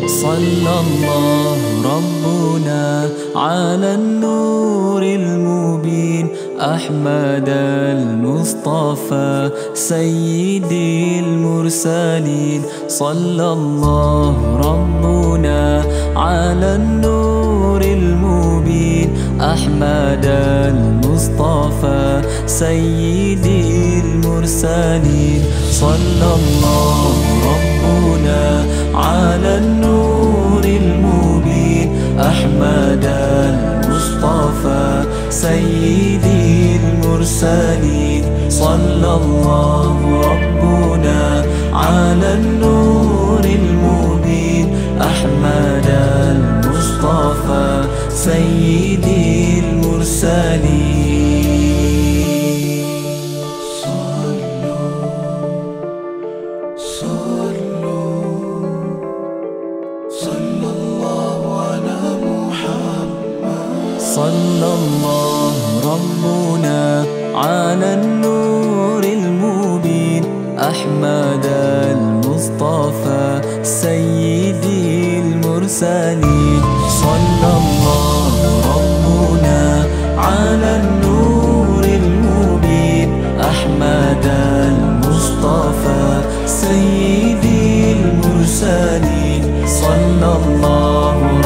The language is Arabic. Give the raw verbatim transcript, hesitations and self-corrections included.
صلى الله ربنا على النور المبين أحمد المصطفى سيد المرسلين. صلى الله ربنا على النور المبين أحمد المصطفى سيد المرسلين. صلى الله ربنا على النور المبين أحمد المصطفى سيد المرسلين. صلى الله ربنا على النور المبين أحمد المصطفى سيد المرسلين. صلى الله ربنا على النور المبين أحمد المصطفى سيد المرسلين. صلى الله ربنا على النور المبين أحمد المصطفى سيد المرسلين. صلى الله